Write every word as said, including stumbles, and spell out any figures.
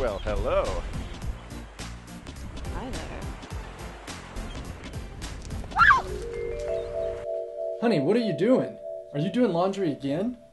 Well, hello. Hi there. Honey, what are you doing? Are you doing laundry again?